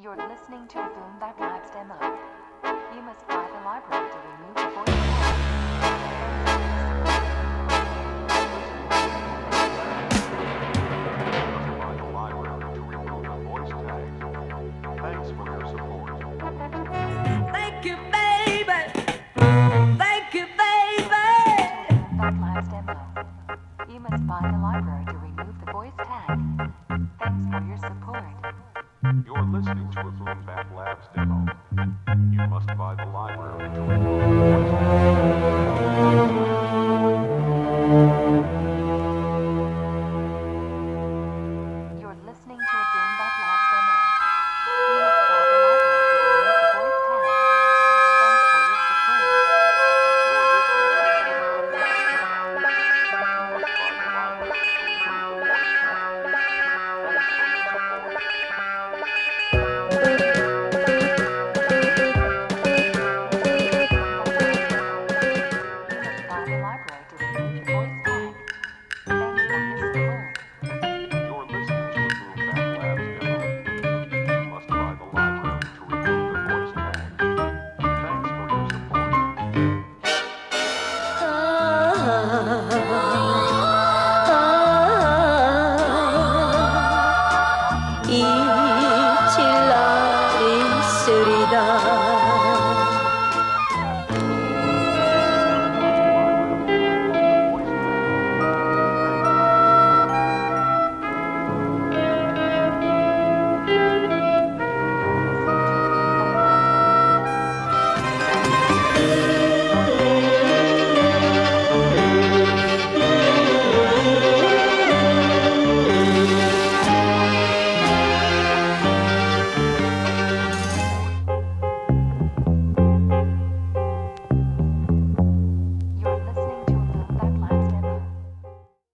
You're listening to a Boom Bap Labs demo. You must buy the library to remove the voice tag. Buy the library to remove the voice tag. Thanks for your support. Thank you, baby. Thank you, baby. Boom Bap Labs demo. You must buy the library to remove the voice tag. Thanks for your support. You're listening to a Boom Bap Labs demo. You must buy the library to remove the voice tag.